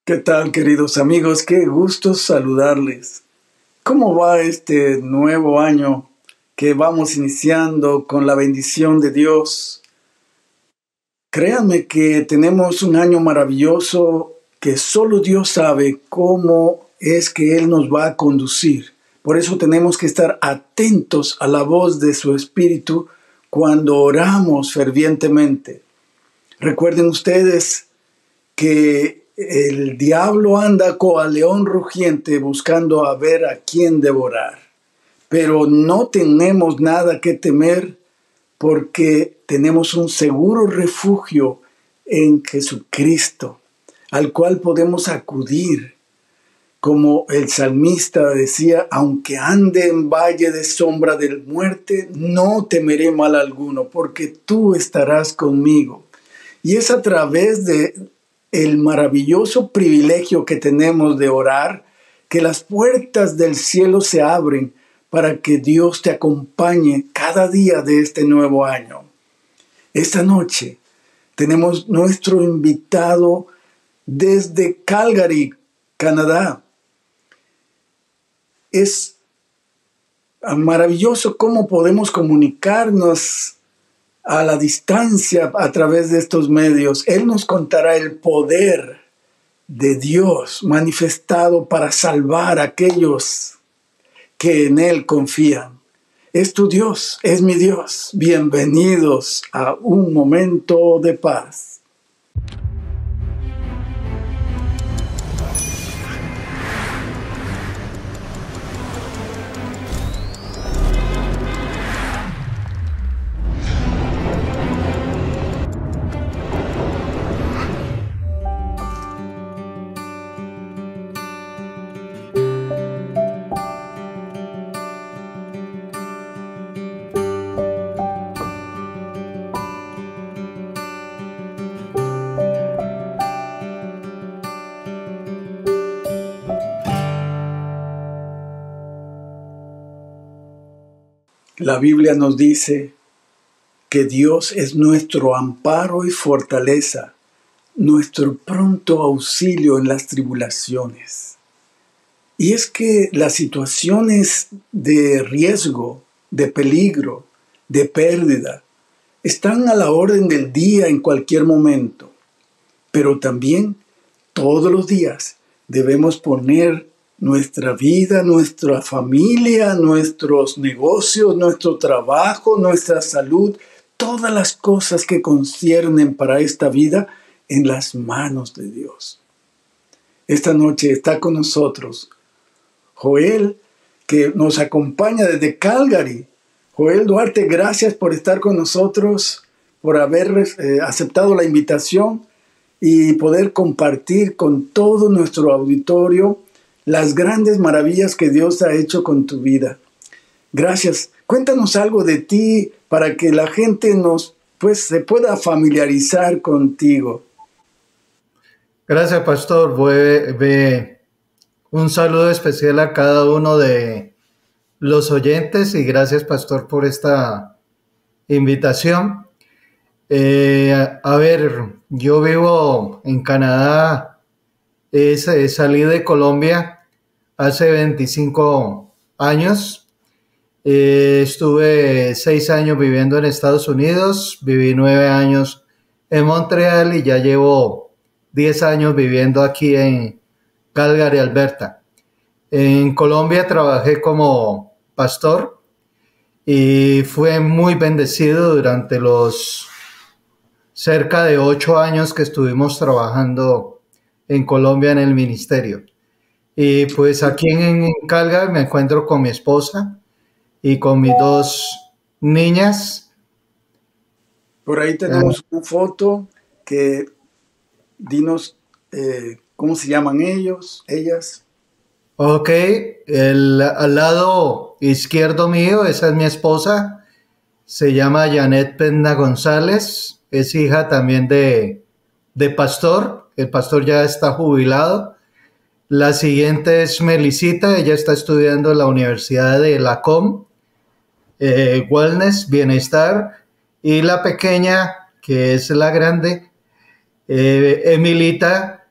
¿Qué tal, queridos amigos? Qué gusto saludarles. ¿Cómo va este nuevo año que vamos iniciando con la bendición de Dios? Créanme que tenemos un año maravilloso que solo Dios sabe cómo es que Él nos va a conducir. Por eso tenemos que estar atentos a la voz de su Espíritu cuando oramos fervientemente. Recuerden ustedes que el diablo anda cual león rugiente buscando a ver a quién devorar. Pero no tenemos nada que temer porque tenemos un seguro refugio en Jesucristo, al cual podemos acudir. Como el salmista decía, aunque ande en valle de sombra de muerte, no temeré mal alguno, porque tú estarás conmigo. Y es a través de el maravilloso privilegio que tenemos de orar, que las puertas del cielo se abren para que Dios te acompañe cada día de este nuevo año. Esta noche tenemos nuestro invitado desde Calgary, Canadá. Es maravilloso cómo podemos comunicarnos a la distancia a través de estos medios. Él nos contará el poder de Dios manifestado para salvar a aquellos que en Él confían. Es tu Dios, es mi Dios. Bienvenidos a un momento de paz. La Biblia nos dice que Dios es nuestro amparo y fortaleza, nuestro pronto auxilio en las tribulaciones. Y es que las situaciones de riesgo, de peligro, de pérdida, están a la orden del día en cualquier momento. Pero también todos los días debemos poner nuestra vida, nuestra familia, nuestros negocios, nuestro trabajo, nuestra salud, todas las cosas que conciernen para esta vida en las manos de Dios. Esta noche está con nosotros Joel, que nos acompaña desde Calgary. Joel Duarte, gracias por estar con nosotros, por haber aceptado la invitación y poder compartir con todo nuestro auditorio las grandes maravillas que Dios ha hecho con tu vida. Gracias. Cuéntanos algo de ti para que la gente se pueda familiarizar contigo. Gracias, pastor. Un saludo especial a cada uno de los oyentes y gracias, pastor, por esta invitación. Yo vivo en Canadá, salí de Colombia hace 25 años. Estuve 6 años viviendo en Estados Unidos, viví 9 años en Montreal y ya llevo 10 años viviendo aquí en Calgary, Alberta. En Colombia trabajé como pastor y fue muy bendecido durante los cerca de 8 años que estuvimos trabajando en Colombia en el ministerio. Y pues aquí en Calgary me encuentro con mi esposa y con mis 2 niñas. Por ahí tenemos una foto que dinos cómo se llaman ellas. Ok, al lado izquierdo mío, esa es mi esposa, se llama Janet Penda González, es hija también de pastor, el pastor ya está jubilado. La siguiente es Melisita, ella está estudiando en la Universidad de Lacombe, Wellness, Bienestar, y la pequeña, que es la grande, Emilita,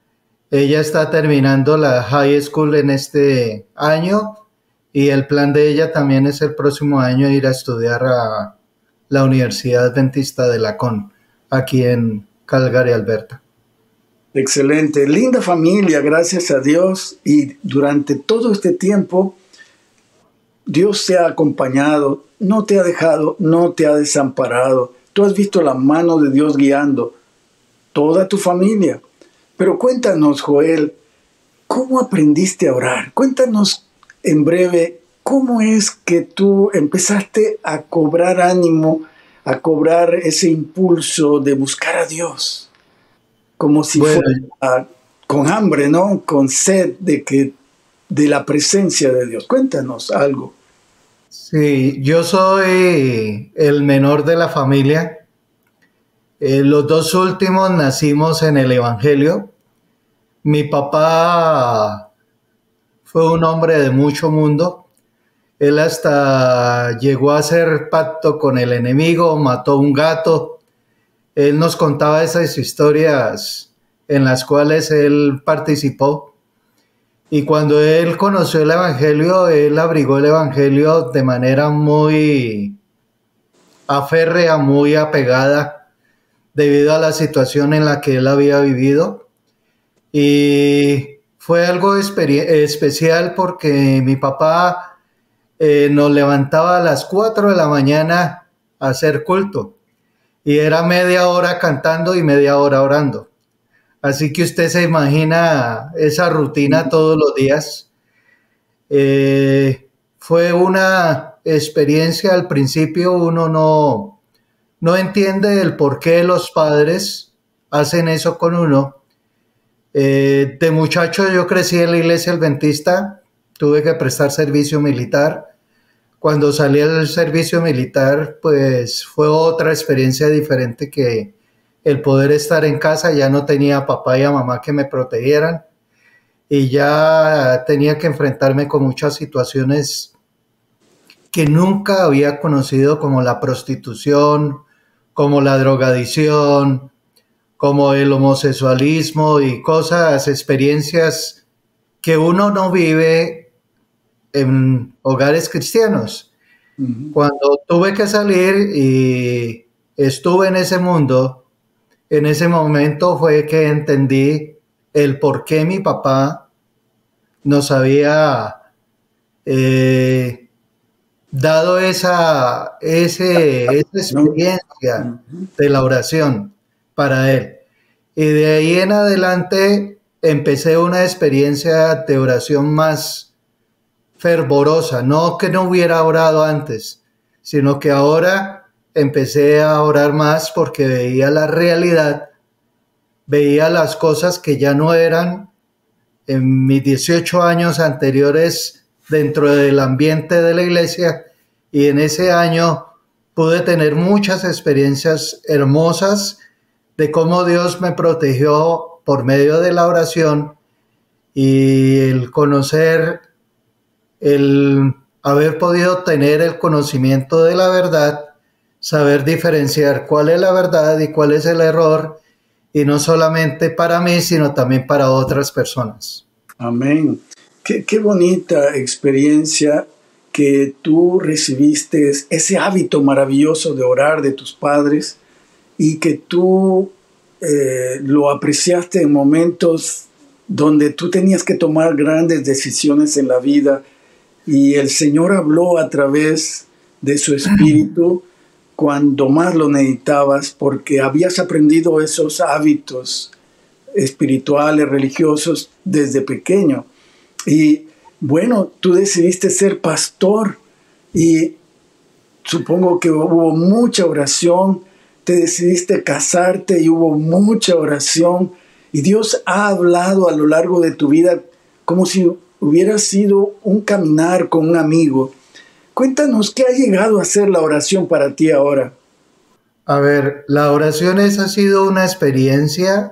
Ella está terminando la high school en este año y el plan de ella también es el próximo año ir a estudiar a la Universidad Adventista de Lacon, aquí en Calgary, Alberta. Excelente, linda familia, gracias a Dios. Y durante todo este tiempo, Dios te ha acompañado, no te ha dejado, no te ha desamparado. Tú has visto la mano de Dios guiando toda tu familia. Pero cuéntanos, Joel, ¿cómo aprendiste a orar? Cuéntanos en breve, ¿cómo es que tú empezaste a cobrar ánimo, a cobrar ese impulso de buscar a Dios? Como si Bueno, fuera con hambre, ¿no? Con sed de la presencia de Dios. Cuéntanos algo. sí, yo soy el menor de la familia. Los dos últimos nacimos en el Evangelio. Mi papá fue un hombre de mucho mundo. Él hasta llegó a hacer pacto con el enemigo, mató un gato. Él nos contaba esas historias en las cuales él participó. Y cuando él conoció el Evangelio, él abrigó el Evangelio de manera muy aférrea, muy apegada, debido a la situación en la que él había vivido. Y fue algo especial porque mi papá nos levantaba a las 4 de la mañana a hacer culto. Y era media hora cantando y media hora orando. Así que usted se imagina esa rutina todos los días. Fue una experiencia. Al principio uno no entiende el por qué los padres hacen eso con uno. De muchacho yo crecí en la iglesia adventista, tuve que prestar servicio militar. Cuando salí del servicio militar, pues fue otra experiencia diferente que el poder estar en casa. Ya no tenía papá y a mamá que me protegieran y ya tenía que enfrentarme con muchas situaciones que nunca había conocido, como la prostitución, como la drogadicción, como el homosexualismo y cosas, experiencias que uno no vive en hogares cristianos. Ujú. Cuando tuve que salir y estuve en ese mundo, en ese momento fue que entendí el por qué mi papá nos había eh, dado esa ¿No? experiencia Ujú. de la oración para él. Y de ahí en adelante empecé una experiencia de oración más fervorosa, no que no hubiera orado antes, sino que ahora empecé a orar más porque veía la realidad, veía las cosas que ya no eran en mis 18 años anteriores dentro del ambiente de la iglesia, y en ese año pude tener muchas experiencias hermosas de cómo Dios me protegió por medio de la oración y el conocer, el haber podido tener el conocimiento de la verdad, saber diferenciar cuál es la verdad y cuál es el error, y no solamente para mí, sino también para otras personas. Amén. Qué bonita experiencia que tú recibiste, ese hábito maravilloso de orar de tus padres y que tú lo apreciaste en momentos donde tú tenías que tomar grandes decisiones en la vida y el Señor habló a través de su espíritu cuando más lo necesitabas porque habías aprendido esos hábitos espirituales, religiosos desde pequeño. Y bueno, tú decidiste ser pastor y supongo que hubo mucha oración, te decidiste casarte y hubo mucha oración y Dios ha hablado a lo largo de tu vida como si hubiera sido un caminar con un amigo. Cuéntanos qué ha llegado a ser la oración para ti ahora. A ver, la oración esa ha sido una experiencia,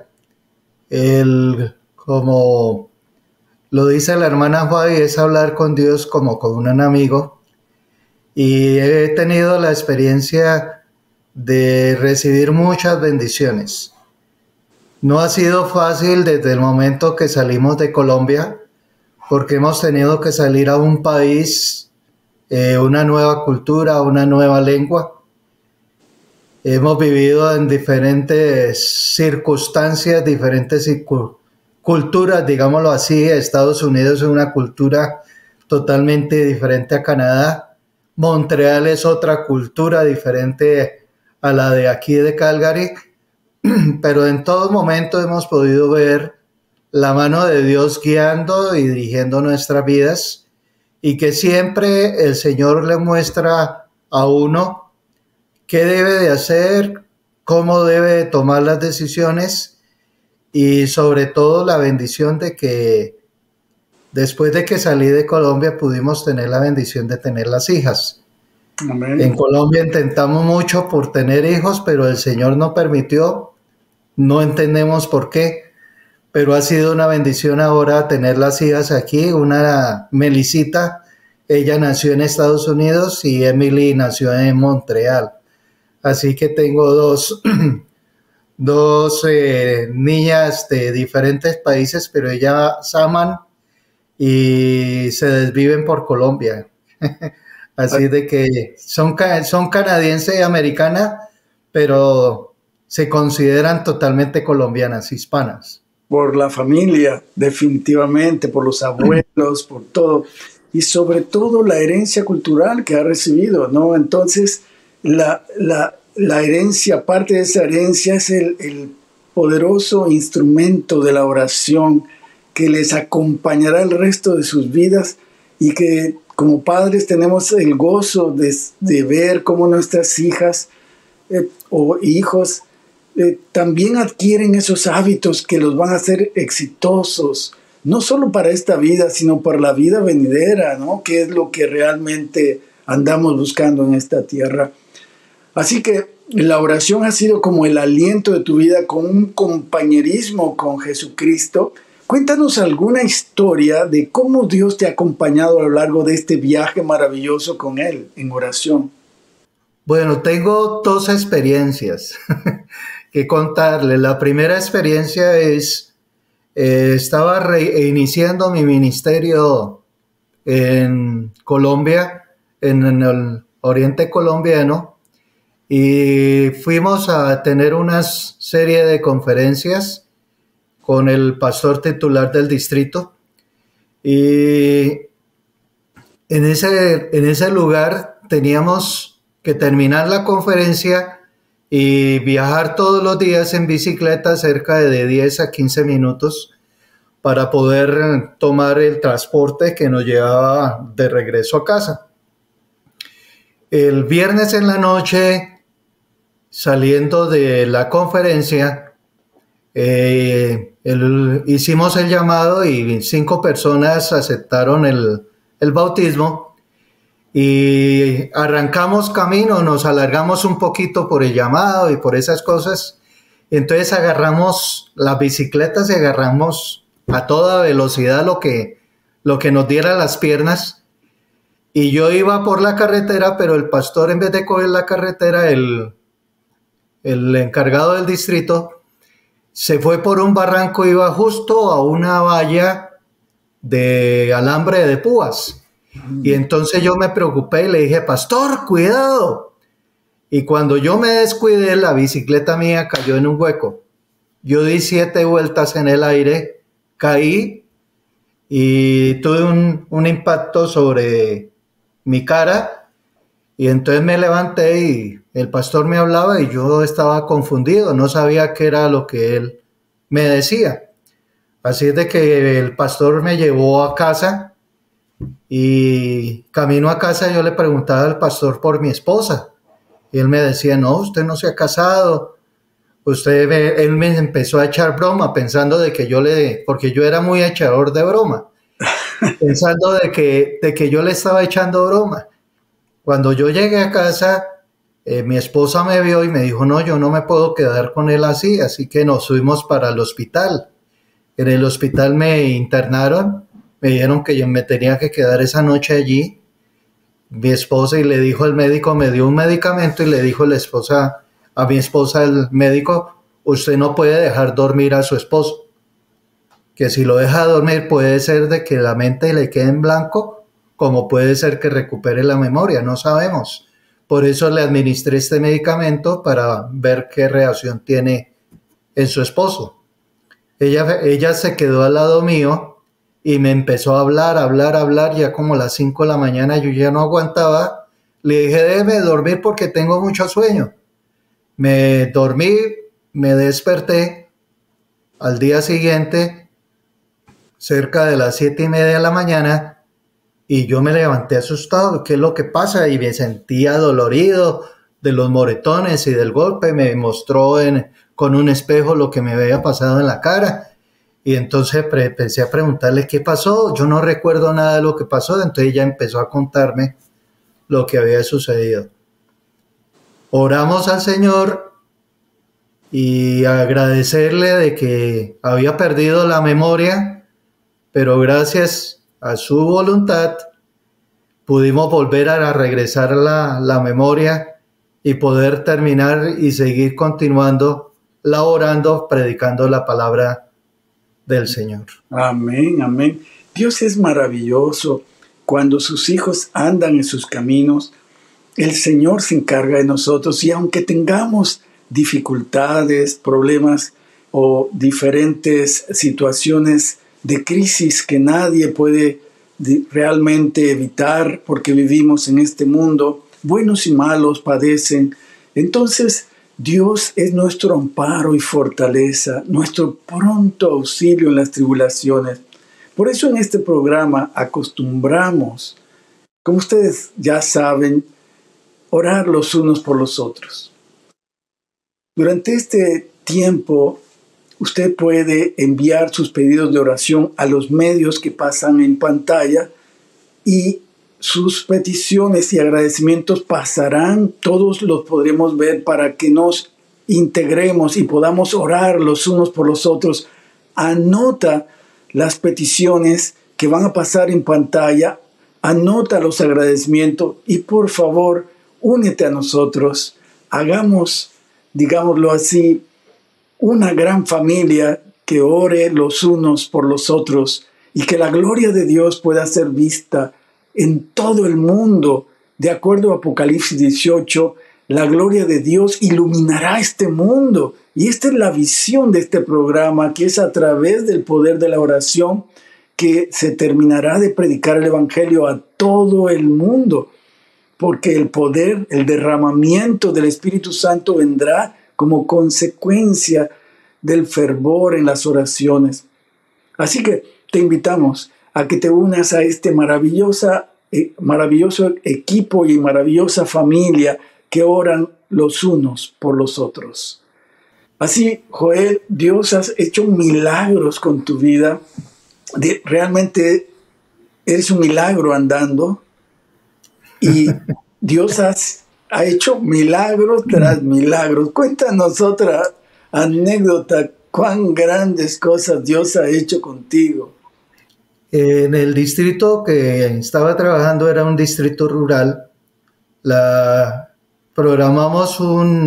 como lo dice la hermana Fabi, es hablar con Dios como con un amigo, y he tenido la experiencia de recibir muchas bendiciones. No ha sido fácil desde el momento que salimos de Colombia, porque hemos tenido que salir a un país, una nueva cultura, una nueva lengua. Hemos vivido en diferentes circunstancias, diferentes culturas, digámoslo así. Estados Unidos es una cultura totalmente diferente a Canadá. Montreal es otra cultura diferente a la de aquí de Calgary, pero en todo momento hemos podido ver la mano de Dios guiando y dirigiendo nuestras vidas, y que siempre el Señor le muestra a uno qué debe de hacer, cómo debe de tomar las decisiones, y sobre todo la bendición de que después de que salí de Colombia pudimos tener la bendición de tener las hijas. Amén. En Colombia intentamos mucho por tener hijos, pero el Señor no permitió, no entendemos por qué, pero ha sido una bendición ahora tener las hijas aquí. Una, Melisita, ella nació en Estados Unidos, y Emily nació en Montreal. Así que tengo dos niñas de diferentes países, pero ellas aman y se desviven por Colombia. Así de que son canadiense y americana, pero se consideran totalmente colombianas, hispanas. Por la familia, definitivamente, por los abuelos, por todo. Y sobre todo la herencia cultural que ha recibido, ¿no? Entonces, la herencia, parte de esa herencia es el poderoso instrumento de la oración que les acompañará el resto de sus vidas, y que como padres tenemos el gozo de ver cómo nuestras hijas o hijos también adquieren esos hábitos que los van a hacer exitosos, no solo para esta vida, sino para la vida venidera, ¿no? Que es lo que realmente andamos buscando en esta tierra. Así que la oración ha sido como el aliento de tu vida, con un compañerismo con Jesucristo. Cuéntanos alguna historia de cómo Dios te ha acompañado a lo largo de este viaje maravilloso con Él en oración. Bueno, tengo dos experiencias que contarle. La primera experiencia es, estaba reiniciando mi ministerio en Colombia, en el oriente colombiano, y fuimos a tener una serie de conferencias con el pastor titular del distrito, y en ese lugar teníamos que terminar la conferencia y viajar todos los días en bicicleta cerca de 10 a 15 minutos para poder tomar el transporte que nos llevaba de regreso a casa. El viernes en la noche, saliendo de la conferencia, hicimos el llamado y 5 personas aceptaron el bautismo, y arrancamos camino, nos alargamos un poquito por el llamado y por esas cosas. Entonces agarramos las bicicletas y agarramos a toda velocidad lo que nos diera las piernas, y yo iba por la carretera, pero el pastor, en vez de coger la carretera, el encargado del distrito se fue por un barranco, iba justo a una valla de alambre de púas. Y entonces yo me preocupé y le dije: pastor, cuidado. Y cuando yo me descuidé, la bicicleta mía cayó en un hueco. Yo di 7 vueltas en el aire, caí y tuve un impacto sobre mi cara, y entonces me levanté y el pastor me hablaba y yo estaba confundido, no sabía qué era lo que él me decía. Así es de que el pastor me llevó a casa, y camino a casa yo le preguntaba al pastor por mi esposa, y él me decía: no, usted no se ha casado. Él me empezó a echar broma, pensando de que porque yo era muy echador de broma, pensando de que yo le estaba echando broma. Cuando yo llegué a casa, mi esposa me vio y me dijo: no, yo no me puedo quedar con él así que nos fuimos para el hospital. En el hospital me internaron, me dijeron que yo me tenía que quedar esa noche allí. Mi esposa, y le dijo el médico, me dio un medicamento, y le dijo a mi esposa, el médico: usted no puede dejar dormir a su esposo, que si lo deja dormir puede ser de que la mente le quede en blanco, como puede ser que recupere la memoria, no sabemos. Por eso le administré este medicamento para ver qué reacción tiene en su esposo. Ella se quedó al lado mío y me empezó a hablar, ya como a las 5 de la mañana yo ya no aguantaba. Le dije, déjeme dormir porque tengo mucho sueño. Me dormí, me desperté al día siguiente, cerca de las 7:30 de la mañana, y yo me levanté asustado. ¿Qué es lo que pasa? Y me sentía dolorido de los moretones y del golpe. Me mostró con un espejo lo que me había pasado en la cara. Y entonces empecé a preguntarle qué pasó. Yo no recuerdo nada de lo que pasó. Entonces ella empezó a contarme lo que había sucedido. Oramos al Señor y agradecerle de que había perdido la memoria, pero gracias a su voluntad pudimos volver a regresar la memoria y poder terminar y seguir continuando, laborando, predicando la palabra del Señor. Amén, amén. Dios es maravilloso. Cuando sus hijos andan en sus caminos, el Señor se encarga de nosotros, y aunque tengamos dificultades, problemas o diferentes situaciones de crisis que nadie puede realmente evitar porque vivimos en este mundo, buenos y malos padecen. Entonces, Dios es nuestro amparo y fortaleza, nuestro pronto auxilio en las tribulaciones. Por eso en este programa acostumbramos, como ustedes ya saben, orar los unos por los otros. Durante este tiempo, usted puede enviar sus pedidos de oración a los medios que pasan en pantalla, y sus peticiones y agradecimientos pasarán, todos los podremos ver para que nos integremos y podamos orar los unos por los otros. Anota las peticiones que van a pasar en pantalla, anota los agradecimientos y por favor, únete a nosotros. Hagamos, digámoslo así, una gran familia que ore los unos por los otros, y que la gloria de Dios pueda ser vista en todo el mundo. De acuerdo a Apocalipsis 18, la gloria de Dios iluminará este mundo. Y esta es la visión de este programa, que es a través del poder de la oración que se terminará de predicar el Evangelio a todo el mundo. Porque el poder, el derramamiento del Espíritu Santo vendrá como consecuencia del fervor en las oraciones. Así que te invitamos a que te unas a este maravilloso equipo y maravillosa familia que oran los unos por los otros. Así, Joel, Dios ha hecho milagros con tu vida. Realmente eres un milagro andando, y Dios ha hecho milagros tras milagros. Cuéntanos otra anécdota, cuán grandes cosas Dios ha hecho contigo. En el distrito que estaba trabajando era un distrito rural. Programamos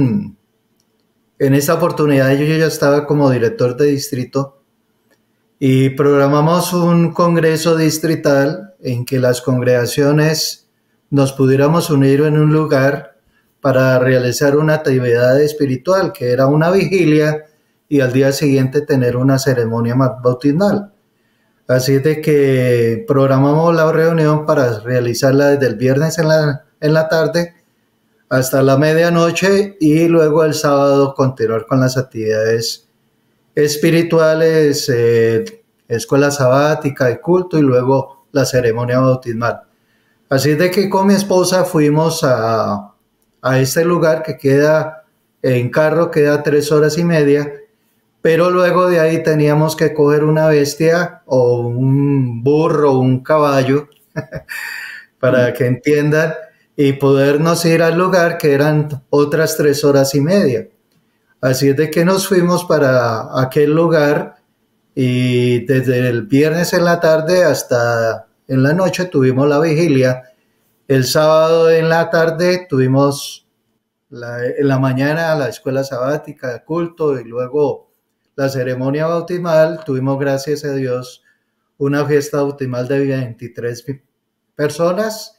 en esa oportunidad yo ya estaba como director de distrito, y programamos un congreso distrital en que las congregaciones nos pudiéramos unir en un lugar para realizar una actividad espiritual, que era una vigilia, y al día siguiente tener una ceremonia bautismal. Así de que programamos la reunión para realizarla desde el viernes en la tarde hasta la medianoche, y luego el sábado continuar con las actividades espirituales, escuela sabática y culto, y luego la ceremonia bautismal. Así de que con mi esposa fuimos a este lugar que queda en carro, queda 3 horas y media, pero luego de ahí teníamos que coger una bestia o un burro, un caballo, para que entiendan, y podernos ir al lugar, que eran otras 3 horas y media. Así es de que nos fuimos para aquel lugar, y desde el viernes en la tarde hasta en la noche tuvimos la vigilia. El sábado en la tarde tuvimos En la mañana la escuela sabática, culto y luego la ceremonia bautismal. Tuvimos, gracias a Dios, una fiesta bautismal de 23 personas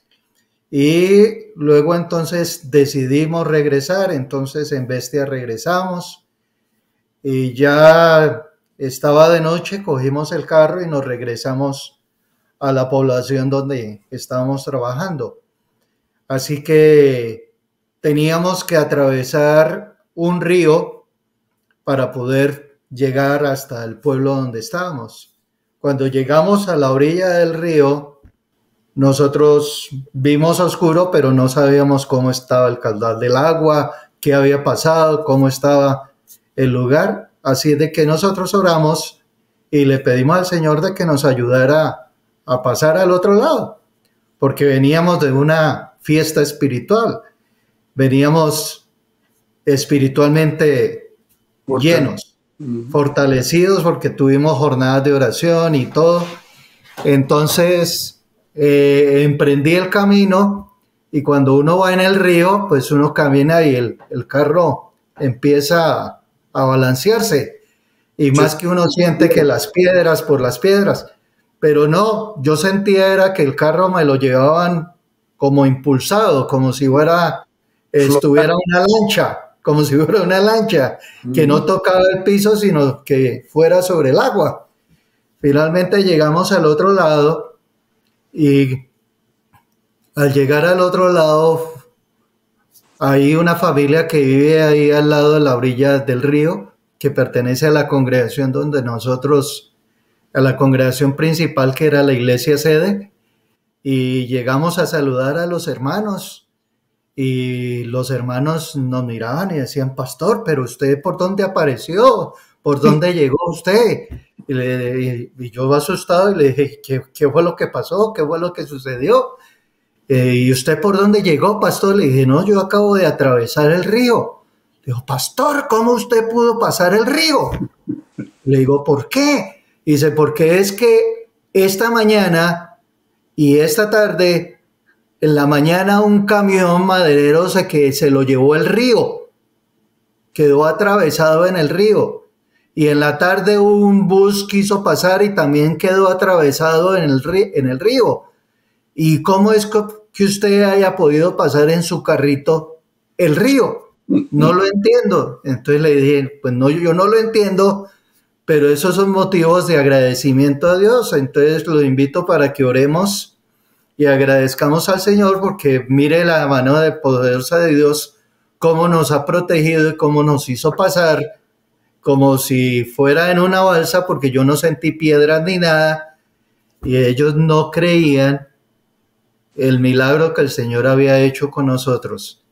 y luego entonces decidimos regresar. Entonces en Bestia regresamos y ya estaba de noche, cogimos el carro y nos regresamos a la población donde estábamos trabajando. Así que teníamos que atravesar un río para poder llegar hasta el pueblo donde estábamos. Cuando llegamos a la orilla del río, nosotros vimos oscuro, pero no sabíamos cómo estaba el caudal del agua, qué había pasado, cómo estaba el lugar. Así de que nosotros oramos y le pedimos al Señor de que nos ayudara a pasar al otro lado, porque veníamos de una fiesta espiritual, veníamos espiritualmente llenos, fortalecidos, porque tuvimos jornadas de oración y todo. Entonces emprendí el camino, y cuando uno va en el río, pues uno camina y el carro empieza a balancearse, y más que uno siente que las piedras por las piedras, pero no, yo sentía era que el carro me lo llevaban como impulsado, como si estuviera una lancha, como si fuera una lancha que no tocaba el piso, sino que fuera sobre el agua. Finalmente llegamos al otro lado, y al llegar al otro lado hay una familia que vive ahí al lado de la orilla del río, que pertenece a la congregación donde nosotros, a la congregación principal, que era la iglesia sede, y llegamos a saludar a los hermanos, y los hermanos nos miraban y decían: pastor, pero usted, ¿por dónde apareció? ¿Por dónde llegó usted? Y yo asustado, y le dije: ¿Qué fue lo que pasó? ¿Qué fue lo que sucedió? ¿Y usted por dónde llegó, pastor? Le dije: no, yo acabo de atravesar el río. Dijo: pastor, ¿cómo usted pudo pasar el río? Le digo: ¿por qué? Dice: porque es que esta mañana y esta tarde, en la mañana un camión maderero se lo llevó el río, quedó atravesado en el río, y en la tarde un bus quiso pasar y también quedó atravesado en el río. ¿Y cómo es que usted haya podido pasar en su carrito el río? No lo entiendo. Entonces le dije: pues no, yo no lo entiendo, pero esos son motivos de agradecimiento a Dios. Entonces lo invito para que oremos y agradezcamos al Señor, porque mire la mano poderosa de Dios, cómo nos ha protegido y cómo nos hizo pasar como si fuera en una balsa, porque yo no sentí piedras ni nada, y ellos no creían el milagro que el Señor había hecho con nosotros.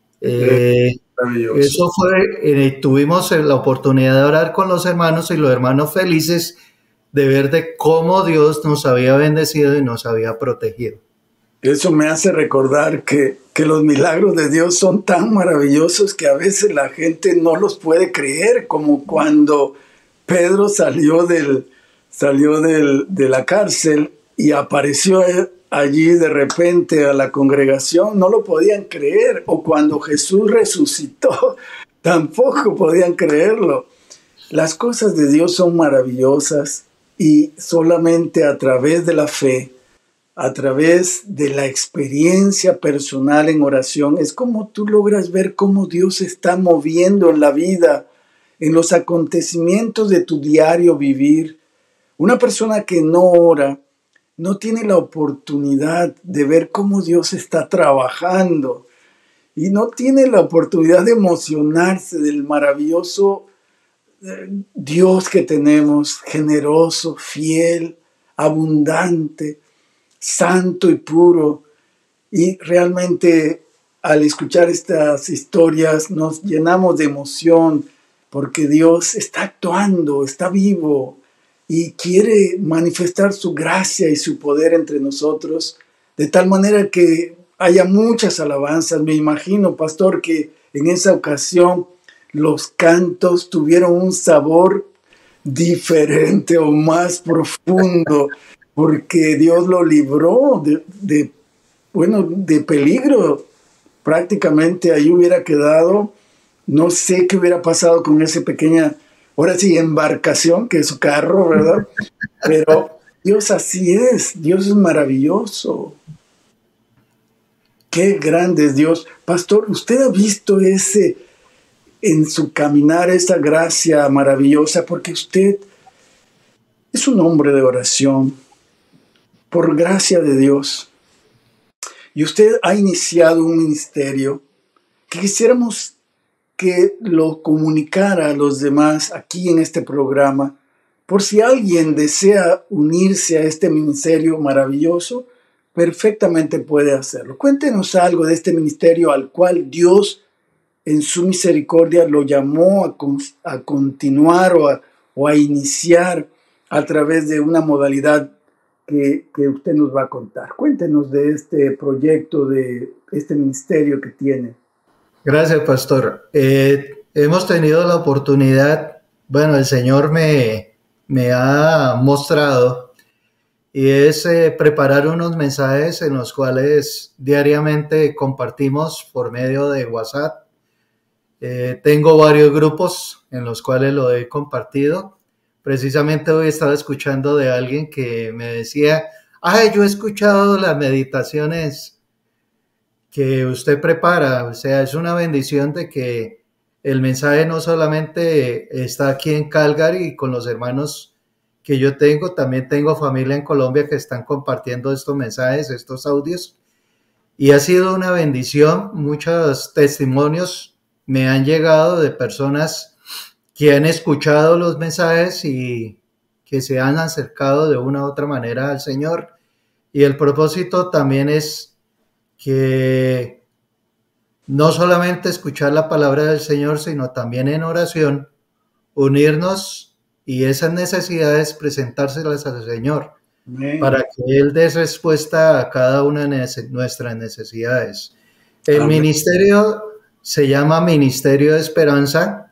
Eso fue, tuvimos la oportunidad de orar con los hermanos, y los hermanos felices de ver de cómo Dios nos había bendecido y nos había protegido. Eso me hace recordar que los milagros de Dios son tan maravillosos que a veces la gente no los puede creer, como cuando Pedro salió de la cárcel y apareció allí de repente a la congregación. No lo podían creer. O cuando Jesús resucitó, tampoco podían creerlo. Las cosas de Dios son maravillosas, y solamente a través de la fe, a través de la experiencia personal en oración, es como tú logras ver cómo Dios se está moviendo en la vida, en los acontecimientos de tu diario vivir. Una persona que no ora no tiene la oportunidad de ver cómo Dios está trabajando, y no tiene la oportunidad de emocionarse del maravilloso Dios que tenemos, generoso, fiel, abundante, santo y puro. Y realmente al escuchar estas historias nos llenamos de emoción, porque Dios está actuando, está vivo y quiere manifestar su gracia y su poder entre nosotros, de tal manera que haya muchas alabanzas. Me imagino, pastor, que en esa ocasión los cantos tuvieron un sabor diferente o más profundo, porque Dios lo libró de peligro, prácticamente ahí hubiera quedado. No sé qué hubiera pasado con esa pequeña, ahora sí, embarcación, que es su carro, ¿verdad? Pero Dios así es, Dios es maravilloso. Qué grande es Dios. Pastor, ¿usted ha visto ese en su caminar, esa gracia maravillosa? Porque usted es un hombre de oración, por gracia de Dios. Y usted ha iniciado un ministerio que quisiéramos que lo comunicara a los demás aquí en este programa, por si alguien desea unirse a este ministerio maravilloso, perfectamente puede hacerlo. Cuéntenos algo de este ministerio al cual Dios en su misericordia lo llamó a continuar o a iniciar a través de una modalidad que usted nos va a contar. Cuéntenos de este proyecto, de este ministerio que tiene. Gracias, pastor. Hemos tenido la oportunidad, bueno, el Señor me ha mostrado, y es preparar unos mensajes en los cuales diariamente compartimos por medio de WhatsApp. Tengo varios grupos en los cuales lo he compartido. Precisamente hoy estaba escuchando de alguien que me decía, yo he escuchado las meditaciones que usted prepara. O sea, es una bendición de que el mensaje no solamente está aquí en Calgary con los hermanos que yo tengo, también tengo familia en Colombia que están compartiendo estos mensajes, estos audios, y ha sido una bendición. Muchos testimonios me han llegado de personas que han escuchado los mensajes y que se han acercado de una u otra manera al Señor. Y el propósito también es que no solamente escuchar la palabra del Señor, sino también en oración, unirnos y esas necesidades presentárselas al Señor, para que Él dé respuesta a cada una de nuestras necesidades. El ministerio se llama Ministerio de Esperanza.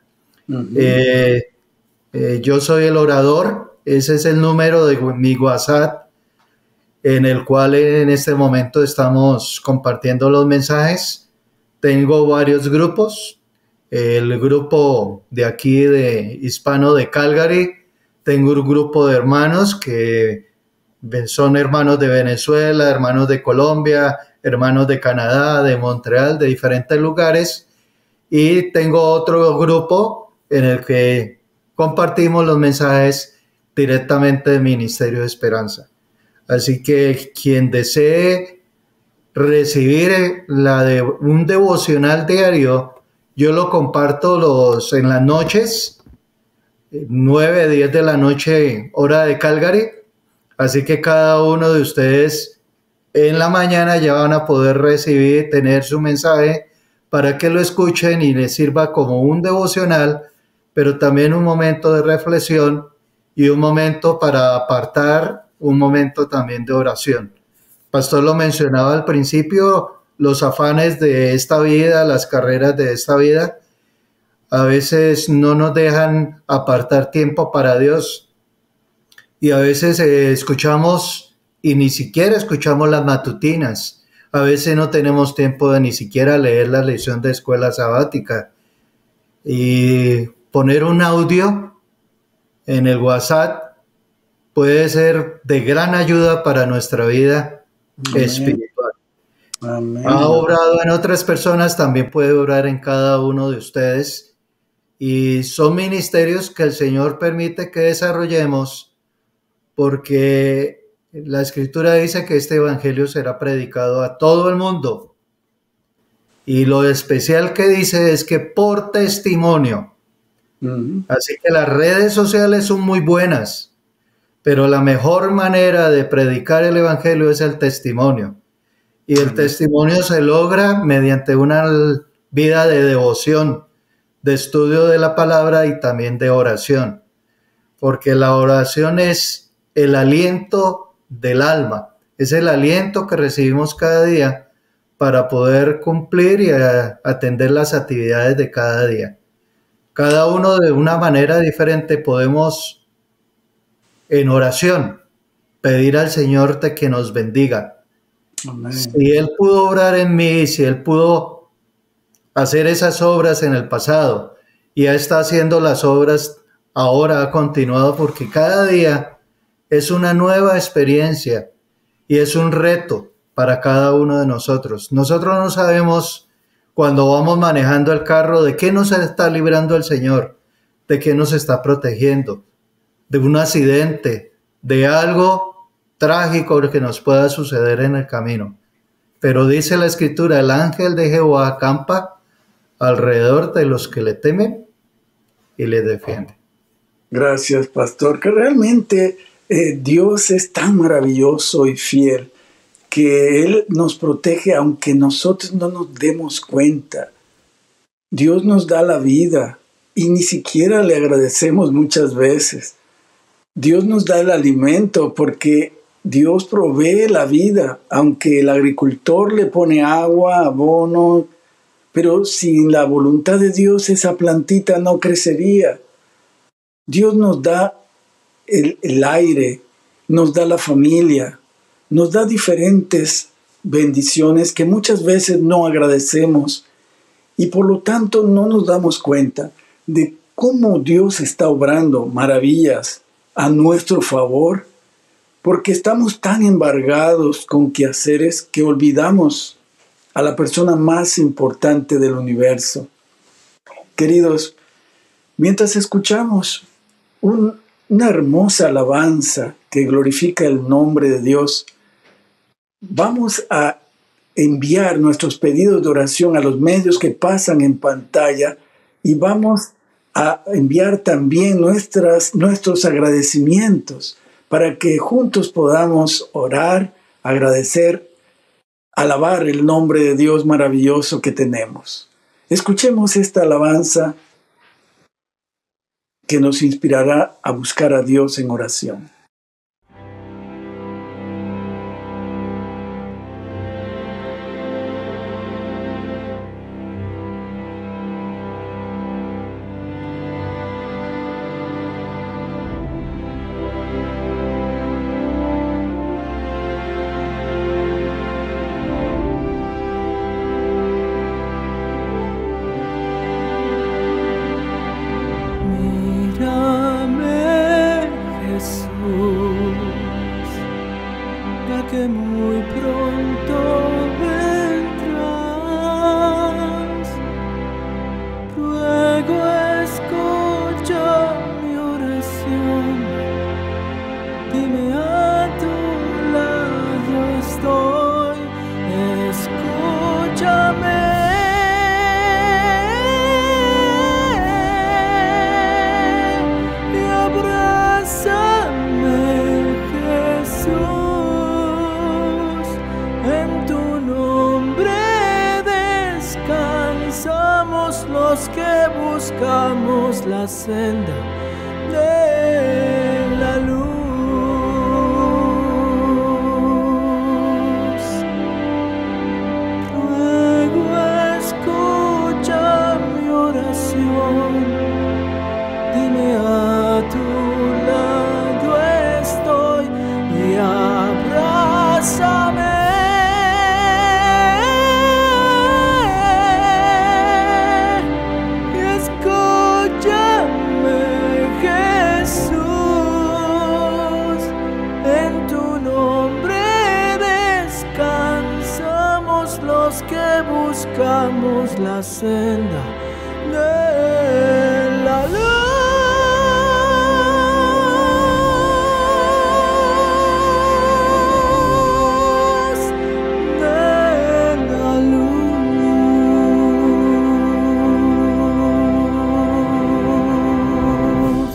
Yo soy el orador. Ese es el número de mi WhatsApp, en el cual en este momento estamos compartiendo los mensajes. Tengo varios grupos. El grupo de aquí de hispano de Calgary. Tengo un grupo de hermanos que son hermanos de Venezuela, hermanos de Colombia, hermanos de Canadá, de Montreal, de diferentes lugares. Y tengo otro grupo en el que compartimos los mensajes directamente del Ministerio de Esperanza. Así que quien desee recibir un devocional diario, yo lo comparto en las noches, 9, 10 de la noche, hora de Calgary. Así que cada uno de ustedes en la mañana ya van a poder tener su mensaje para que lo escuchen y les sirva como un devocional, pero también un momento de reflexión y un momento para apartar, un momento también de oración. Pastor lo mencionaba al principio, los afanes de esta vida, las carreras de esta vida, a veces no nos dejan apartar tiempo para Dios. Y a veces escuchamos y ni siquiera escuchamos las matutinas. A veces no tenemos tiempo de ni siquiera leer la lección de escuela sabática. Y poner un audio en el WhatsApp puede ser de gran ayuda para nuestra vida espiritual. Amén. Ha obrado en otras personas, también puede obrar en cada uno de ustedes. Y son ministerios que el Señor permite que desarrollemos, porque la Escritura dice que este evangelio será predicado a todo el mundo. Y lo especial que dice es que por testimonio. Así que las redes sociales son muy buenas, pero la mejor manera de predicar el evangelio es el testimonio. Y el testimonio se logra mediante una vida de devoción, de estudio de la palabra y también de oración. Porque la oración es el aliento del alma, es el aliento que recibimos cada día para poder cumplir y atender las actividades de cada día. Cada uno de una manera diferente podemos en oración pedir al Señor de que nos bendiga. Amén. Si Él pudo obrar en mí, si Él pudo hacer esas obras en el pasado y está haciendo las obras ahora, ha continuado, porque cada día es una nueva experiencia y es un reto para cada uno de nosotros. Nosotros no sabemos cuando vamos manejando el carro de qué nos está librando el Señor, de qué nos está protegiendo, de un accidente, de algo trágico que nos pueda suceder en el camino. Pero dice la Escritura, el ángel de Jehová acampa alrededor de los que le temen y le defiende. Gracias, pastor, que realmente Dios es tan maravilloso y fiel que Él nos protege aunque nosotros no nos demos cuenta. Dios nos da la vida y ni siquiera le agradecemos muchas veces. Dios nos da el alimento porque Dios provee la vida, aunque el agricultor le pone agua, abono, pero sin la voluntad de Dios esa plantita no crecería. Dios nos da el aire, nos da la familia, nos da diferentes bendiciones que muchas veces no agradecemos y por lo tanto no nos damos cuenta de cómo Dios está obrando maravillas a nuestro favor, porque estamos tan embargados con quehaceres que olvidamos a la persona más importante del universo. Queridos, mientras escuchamos una hermosa alabanza que glorifica el nombre de Dios, vamos a enviar nuestros pedidos de oración a los medios que pasan en pantalla y vamos a enviar también nuestros agradecimientos para que juntos podamos orar, agradecer, alabar el nombre de Dios maravilloso que tenemos. Escuchemos esta alabanza que nos inspirará a buscar a Dios en oración. Los que buscamos la senda de la luz. Ruego escucha mi oración, dime a tu lado estoy y abrázame. Buscamos la senda de la luz, de la luz.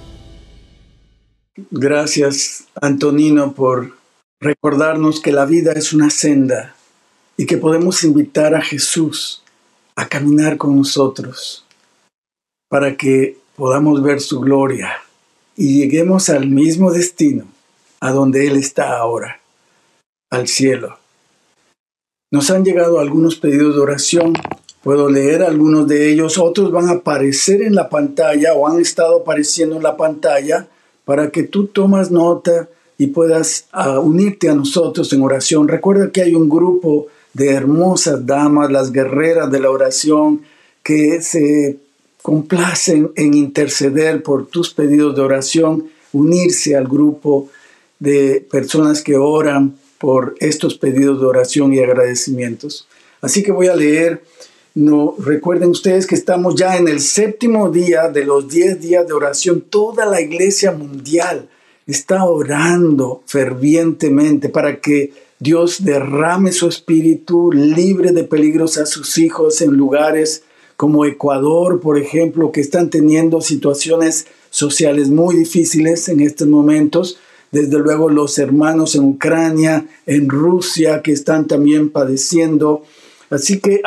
Gracias, Antonino, por recordarnos que la vida es una senda y que podemos invitar a Jesús a caminar con nosotros para que podamos ver su gloria y lleguemos al mismo destino a donde Él está ahora, al cielo. Nos han llegado algunos pedidos de oración. Puedo leer algunos de ellos. Otros van a aparecer en la pantalla o han estado apareciendo en la pantalla para que tú tomas nota y puedas unirte a nosotros en oración. Recuerda que hay un grupo de hermosas damas, las guerreras de la oración, que se complacen en interceder por tus pedidos de oración, unirse al grupo de personas que oran por estos pedidos de oración y agradecimientos. Así que voy a leer. No, recuerden ustedes que estamos ya en el 7º día de los 10 días de oración. Toda la iglesia mundial está orando fervientemente para que Dios derrame su espíritu, libre de peligros a sus hijos en lugares como Ecuador, por ejemplo, que están teniendo situaciones sociales muy difíciles en estos momentos. Desde luego los hermanos en Ucrania, en Rusia, que están también padeciendo. Así que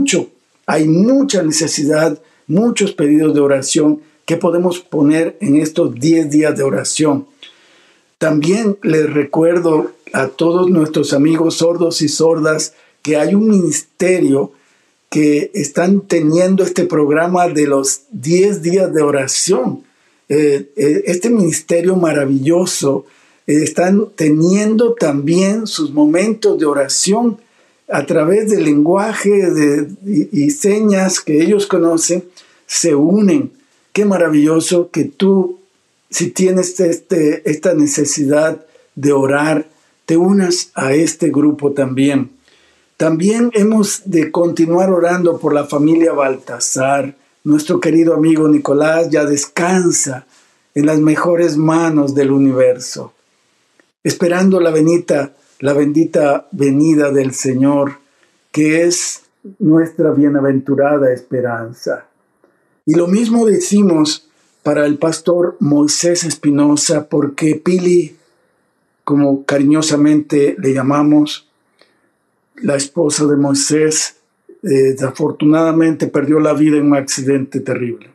hay mucha necesidad, muchos pedidos de oración que podemos poner en estos 10 días de oración. También les recuerdo a todos nuestros amigos sordos y sordas que hay un ministerio que están teniendo este programa de los 10 días de oración. Este ministerio maravilloso están teniendo también sus momentos de oración a través del lenguaje y señas que ellos conocen, se unen. Qué maravilloso que tú, si tienes esta necesidad de orar, te unas a este grupo también. También hemos de continuar orando por la familia Baltasar. Nuestro querido amigo Nicolás ya descansa en las mejores manos del universo, esperando la bendita venida del Señor, que es nuestra bienaventurada esperanza. Y lo mismo decimos para el pastor Moisés Espinosa, porque Pili, como cariñosamente le llamamos, la esposa de Moisés, desafortunadamente perdió la vida en un accidente terrible.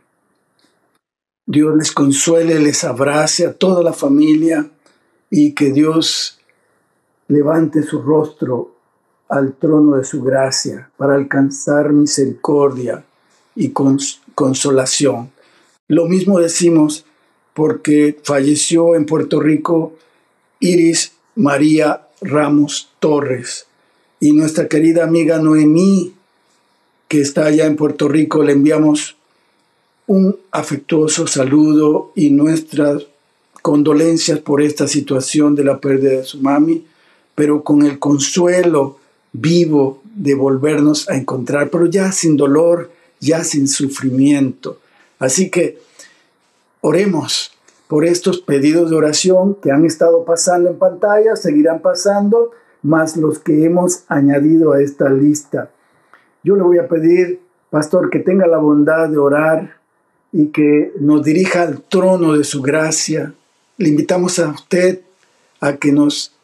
Dios les consuele, les abrace a toda la familia y que Dios levante su rostro al trono de su gracia para alcanzar misericordia y consolación. Lo mismo decimos porque falleció en Puerto Rico Iris María Ramos Torres, y nuestra querida amiga Noemí, que está allá en Puerto Rico, le enviamos un afectuoso saludo y nuestras condolencias por esta situación de la pérdida de su mami, pero con el consuelo vivo de volvernos a encontrar, pero ya sin dolor, ya sin sufrimiento. Así que oremos por estos pedidos de oración que han estado pasando en pantalla, seguirán pasando, más los que hemos añadido a esta lista. Yo le voy a pedir, pastor, que tenga la bondad de orar y que nos dirija al trono de su gracia. Le invitamos a usted a que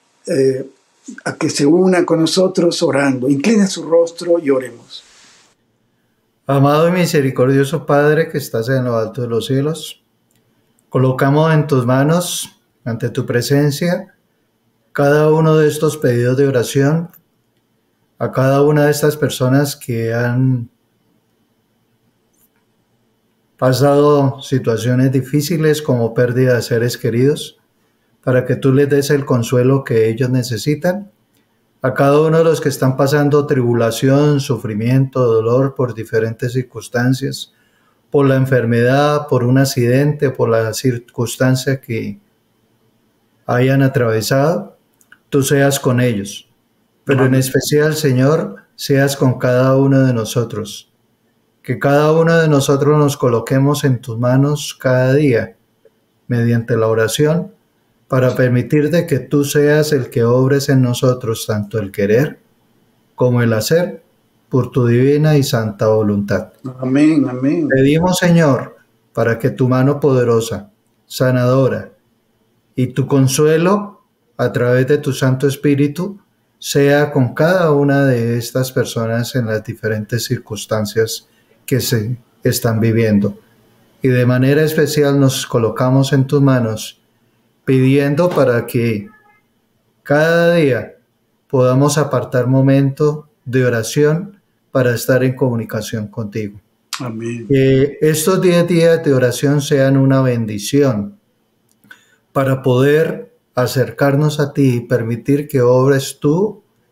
se una con nosotros orando. Incline su rostro y oremos. Amado y misericordioso Padre que estás en lo alto de los cielos, colocamos en tus manos, ante tu presencia, cada uno de estos pedidos de oración, a cada una de estas personas que han pasado situaciones difíciles como pérdida de seres queridos, para que tú les des el consuelo que ellos necesitan, a cada uno de los que están pasando tribulación, sufrimiento, dolor por diferentes circunstancias, por la enfermedad, por un accidente, por la circunstancia que hayan atravesado, tú seas con ellos. Pero en especial, Señor, seas con cada uno de nosotros. Que cada uno de nosotros nos coloquemos en tus manos cada día, mediante la oración, para permitirte que tú seas el que obres en nosotros tanto el querer como el hacer, por tu divina y santa voluntad. Amén, amén. Pedimos, Señor, para que tu mano poderosa, sanadora, y tu consuelo a través de tu Santo Espíritu sea con cada una de estas personas en las diferentes circunstancias que se están viviendo. Y de manera especial nos colocamos en tus manos, pidiendo para que cada día podamos apartar momento de oración para estar en comunicación contigo. Amén. Que estos 10 días de oración sean una bendición para poder acercarnos a ti y permitir que obres tú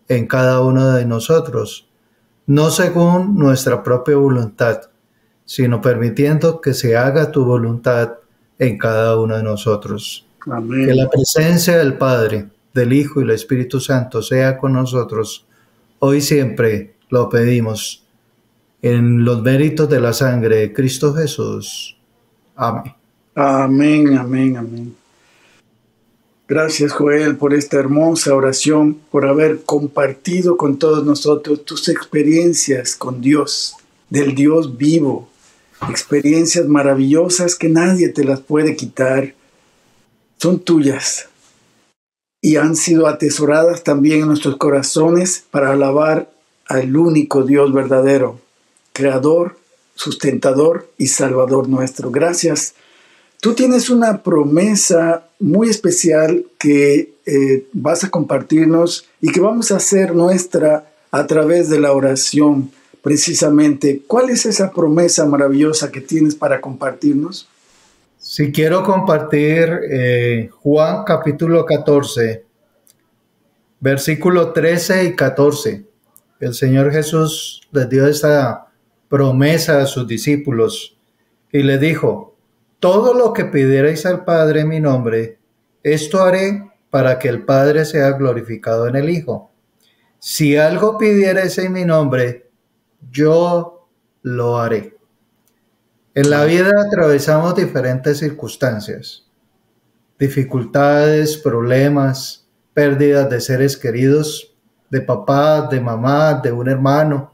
en cada uno de nosotros, no según nuestra propia voluntad, sino permitiendo que se haga tu voluntad en cada uno de nosotros. Amén. Que la presencia del Padre, del Hijo y del Espíritu Santo sea con nosotros, hoy y siempre lo pedimos, en los méritos de la sangre de Cristo Jesús. Amén. Amén, amén, amén. Gracias, Joel, por esta hermosa oración, por haber compartido con todos nosotros tus experiencias con Dios, del Dios vivo, experiencias maravillosas que nadie te las puede quitar. Son tuyas y han sido atesoradas también en nuestros corazones para alabar al único Dios verdadero, Creador, sustentador y Salvador nuestro. Gracias. Tú tienes una promesa muy especial que vas a compartirnos y que vamos a hacer nuestra a través de la oración, precisamente. ¿Cuál es esa promesa maravillosa que tienes para compartirnos? Si quiero compartir Juan capítulo 14, versículo 13 y 14. El Señor Jesús les dio esta promesa a sus discípulos y les dijo: todo lo que pidierais al Padre en mi nombre, esto haré para que el Padre sea glorificado en el Hijo. Si algo pidierais en mi nombre, yo lo haré. En la vida atravesamos diferentes circunstancias, dificultades, problemas, pérdidas de seres queridos, de papá, de mamá, de un hermano.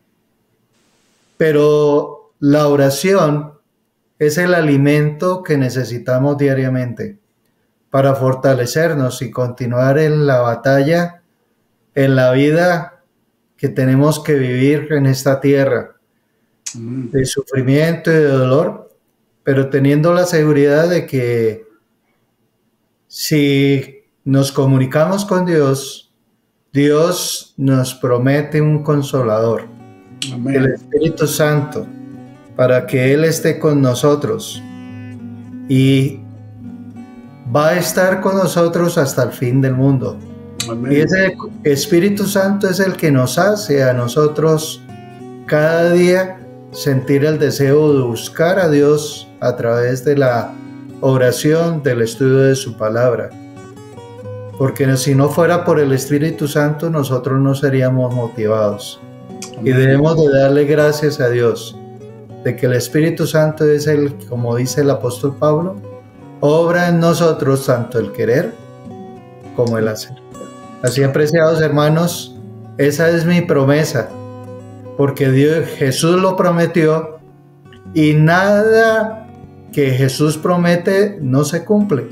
Pero la oración es el alimento que necesitamos diariamente para fortalecernos y continuar en la batalla, en la vida que tenemos que vivir en esta tierra, de sufrimiento y de dolor, pero teniendo la seguridad de que si nos comunicamos con Dios, Dios nos promete un consolador, Amén. el Espíritu Santo, para que Él esté con nosotros y va a estar con nosotros hasta el fin del mundo. Amén. Y ese Espíritu Santo es el que nos hace a nosotros cada día sentir el deseo de buscar a Dios a través de la oración, del estudio de su palabra. Porque si no fuera por el Espíritu Santo, nosotros no seríamos motivados. Amén. Y debemos de darle gracias a Dios de que el Espíritu Santo es el, como dice el apóstol Pablo, obra en nosotros tanto el querer como el hacer. Así, apreciados hermanos, esa es mi promesa, porque Jesús lo prometió y nada que Jesús promete no se cumple.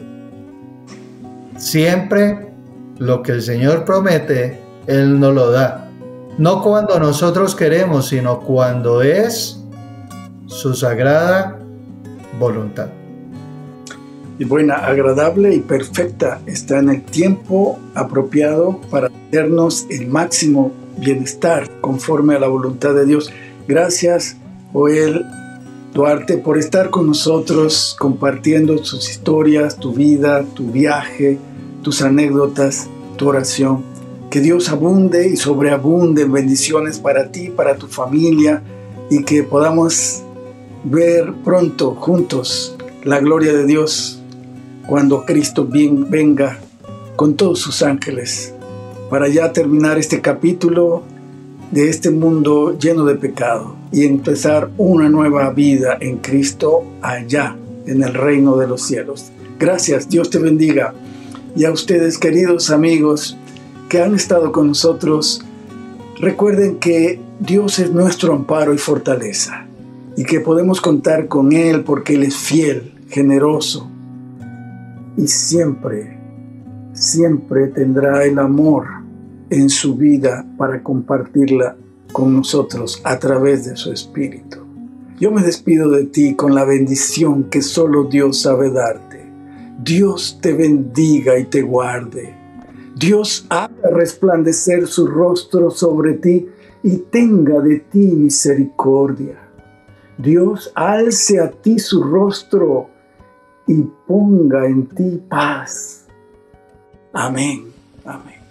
Siempre lo que el Señor promete, Él nos lo da. No cuando nosotros queremos, sino cuando es su sagrada voluntad. Y buena, agradable y perfecta está en el tiempo apropiado para darnos el máximo bienestar conforme a la voluntad de Dios. Gracias, Joel Duarte, por estar con nosotros compartiendo sus historias, tu vida, tu viaje, tus anécdotas, tu oración. Que Dios abunde y sobreabunde en bendiciones para ti, para tu familia, y que podamos ver pronto juntos la gloria de Dios cuando Cristo venga con todos sus ángeles para ya terminar este capítulo de este mundo lleno de pecado y empezar una nueva vida en Cristo allá en el reino de los cielos. Gracias, Dios te bendiga. Y a ustedes, queridos amigos que han estado con nosotros, recuerden que Dios es nuestro amparo y fortaleza y que podemos contar con Él porque Él es fiel, generoso y siempre tendrá el amor en su vida para compartirla con nosotros a través de su Espíritu. Yo me despido de ti con la bendición que solo Dios sabe darte. Dios te bendiga y te guarde. Dios haga resplandecer su rostro sobre ti y tenga de ti misericordia. Dios alce a ti su rostro y ponga en ti paz. Amén. Amén.